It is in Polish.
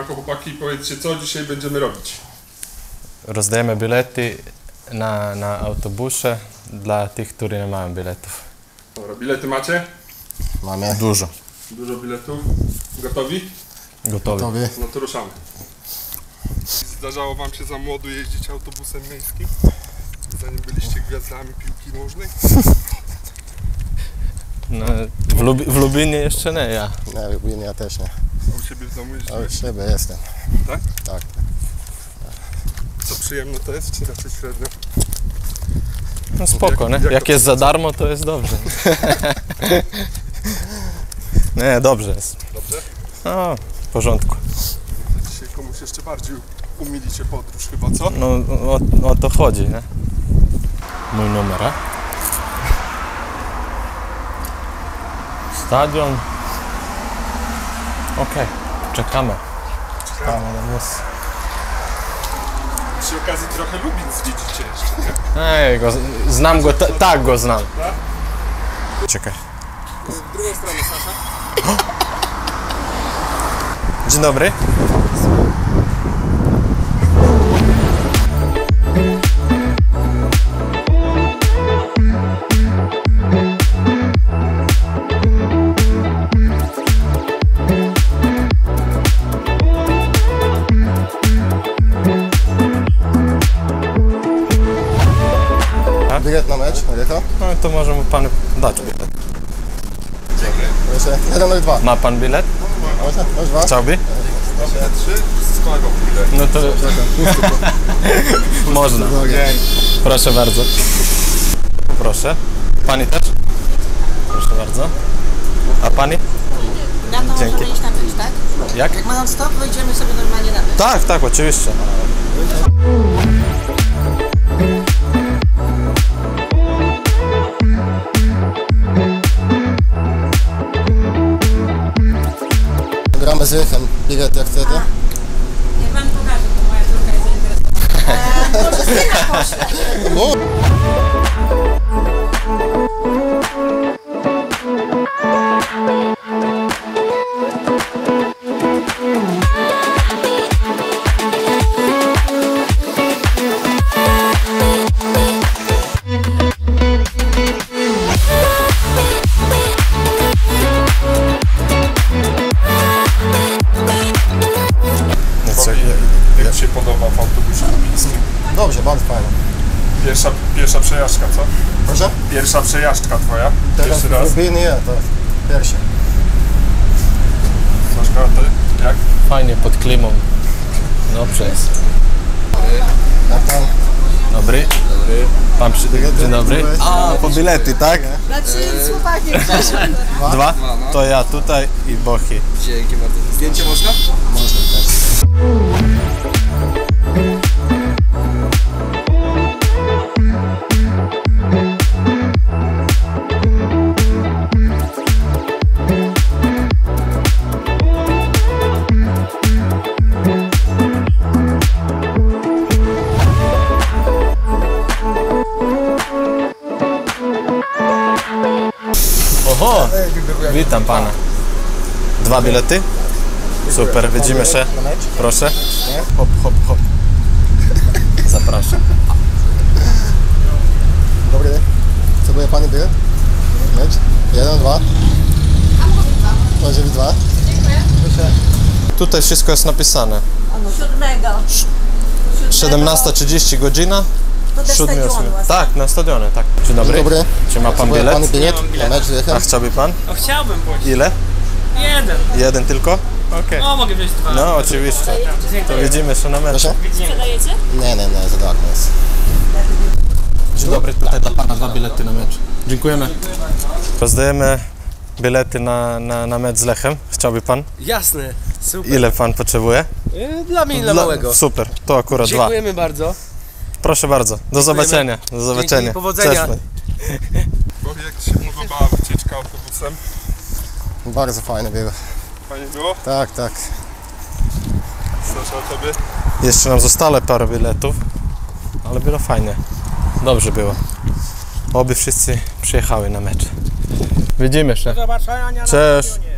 Siemanko chłopaki, powiedzcie co dzisiaj będziemy robić? Rozdajemy bilety na autobusie dla tych, którzy nie mają biletów. Dobra, bilety macie? Mamy. Dużo. Dużo biletów. Gotowi? Gotowi. No to ruszamy. Zdarzało wam się za młodu jeździć autobusem miejskim? Zanim byliście gwiazdami piłki nożnej? No, w Lublinie jeszcze nie, ja. Nie, w Lublinie ja też nie. A u siebie w domu A jeździłeś? u siebie jestem. Tak? Tak. Co przyjemne to jest, czy raczej średnio? No spoko, nie? Jak jest za darmo, to jest dobrze. Nie, dobrze jest. Dobrze? No, w porządku. Dzisiaj komuś jeszcze bardziej umilicie podróż chyba, co? No, o to chodzi, nie? Mój numer, a? Stadion. Okej, czekamy. Czekamy na bus. Przy okazji trochę Lubin zwiedzicie jeszcze, nie? Ej, znam go, tak go znam. Tak? Czekaj. Z drugą stronę, Sasza. Dzień dobry. Bilet na mecz, Rycha? No to może mu pan dać bilet. Proszę, 102. Ma pan bilet? Można? Dwa? Chciałby? Dobrze, 3 z kolegą chwilę. No to można. Proszę bardzo. Proszę. Pani też? Proszę bardzo. A pani? Na to Dzięki. możemy iść na mecz, tak? Jak? Jak ma non-stop, wyjdziemy sobie normalnie na mecz. Tak, tak, oczywiście. Gramy z Rychem. Bilet jak chcecie? Niech wam pokażę, bo moja córka jest zainteresowana. Może syna pośle. No. Jak się podoba w autobusie lubińskim? Dobrze, bardzo fajnie. Pierwsza przejażdżka, co? Proszę? Pierwsza przejażdżka twoja? Teraz Pierwszy w raz? Lublinie to pierwszy. Saszka, ty? Jak? Fajnie, pod klimą. Dobrze jest. Jak tam? Dobry. Pan Dzień dobry. A, po bilety, tak? Znaczy, chłopaki, Dwa? To ja tutaj i Bochi. Dzięki bardzo. Zdjęcie można? Można też. Oho, witam pana. Dwa bilety? Super, widzimy się. Na mecz? Proszę. Hop, hop, hop. Zapraszam. Dobry. Co będzie pani bilet? Mecz? 1, 2. Może być 2. Tutaj wszystko jest napisane. 17:30 godzina. To do 7:08. stadionu. Tak, na stadionie, tak. Dzień dobry. Dzień dobry. Czy ma pan Potrzebuje bilet? pani bilet na mecz z Rychem? A chciałby pan? No chciałbym pójść. Ile? Jeden. Jeden tylko? Okej. O, mogę wziąć dwa. No, oczywiście. To widzimy się na meczu. Proszę? Sprzedajecie? Nie, za darmo jest. Dzień dobry, tutaj dla pana dwa bilety na mecz. Dziękujemy. Rozdajemy bilety na mecz z Lechem. Chciałby pan? Jasne, super. Ile pan potrzebuje? Dla mnie i dla małego. Super, to akurat dwa. Dziękujemy bardzo. Proszę bardzo, do zobaczenia. Do zobaczenia. Dzięki, powodzenia. Cześć. Bo jak ci się podobała wycieczka autobusem? Bardzo fajne było. Fajnie było? Tak. Sasza, a tobie? Jeszcze nam zostało parę biletów, ale było fajnie. Dobrze było. Oby wszyscy przyjechały na mecz. Widzimy się. Do zobaczenia na Cześć. stadionie.